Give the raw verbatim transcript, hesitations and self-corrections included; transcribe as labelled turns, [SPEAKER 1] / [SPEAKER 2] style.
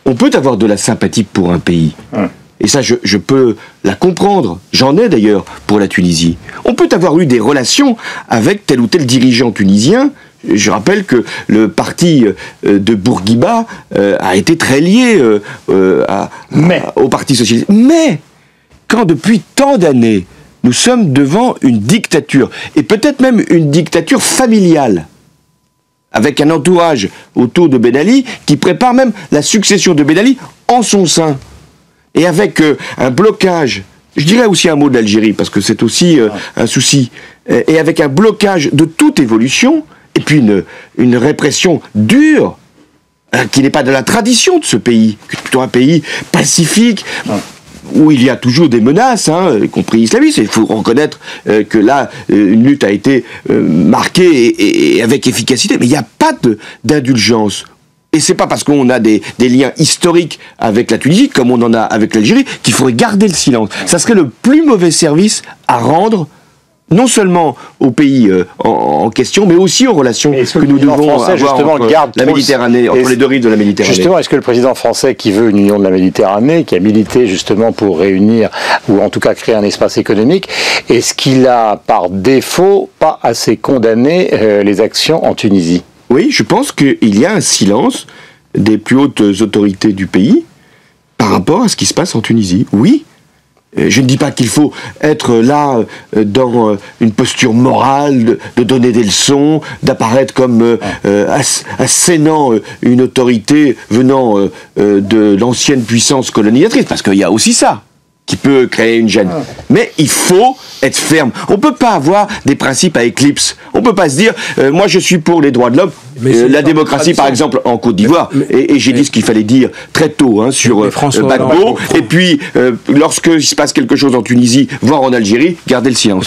[SPEAKER 1] on peut avoir de la sympathie pour un pays.
[SPEAKER 2] Hum.
[SPEAKER 1] Et ça, je, je peux la comprendre. J'en ai d'ailleurs pour la Tunisie. On peut avoir eu des relations avec tel ou tel dirigeant tunisien. Je rappelle que le parti de Bourguiba euh, a été très lié euh, euh, à,
[SPEAKER 2] Mais.
[SPEAKER 1] à, au Parti socialiste. Mais, quand depuis tant d'années, nous sommes devant une dictature, et peut-être même une dictature familiale, avec un entourage autour de Ben Ali qui prépare même la succession de Ben Ali en son sein, et avec euh, un blocage, je dirais aussi un mot de l'Algérie, parce que c'est aussi euh, un souci, et avec un blocage de toute évolution, et puis une, une répression dure, hein, qui n'est pas de la tradition de ce pays, qui est plutôt un pays pacifique, où il y a toujours des menaces, hein, y compris islamistes. Il faut reconnaître euh, que là, euh, une lutte a été euh, marquée et, et, et avec efficacité, mais il n'y a pas de, d'indulgence. Et c'est pas parce qu'on a des, des liens historiques avec la Tunisie, comme on en a avec l'Algérie, qu'il faudrait garder le silence. Ça serait le plus mauvais service à rendre, non seulement au pays euh, en, en question, mais aussi aux relations que, que nous devons
[SPEAKER 2] français,
[SPEAKER 1] avoir entre
[SPEAKER 2] garde
[SPEAKER 1] la Méditerranée, entre les deux rives de la Méditerranée.
[SPEAKER 2] Justement, est-ce que le président français qui veut une union de la Méditerranée, qui a milité justement pour réunir, ou en tout cas créer un espace économique, est-ce qu'il a par défaut pas assez condamné euh, les actions en Tunisie ?
[SPEAKER 1] Oui, je pense qu'il y a un silence des plus hautes autorités du pays par rapport à ce qui se passe en Tunisie. Oui. Je ne dis pas qu'il faut être là dans une posture morale, de, de donner des leçons, d'apparaître comme euh, euh, assénant une autorité venant euh, de l'ancienne puissance colonisatrice, parce qu'il y a aussi ça qui peut créer une gêne. Mais il faut être ferme. On ne peut pas avoir des principes à éclipse. On ne peut pas se dire, euh, moi je suis pour les droits de l'homme, euh, la démocratie par exemple en Côte d'Ivoire, et, et j'ai dit ce qu'il fallait dire très tôt hein, sur euh, Gbagbo, et puis euh, lorsqu'il se passe quelque chose en Tunisie, voire en Algérie, gardez le silence.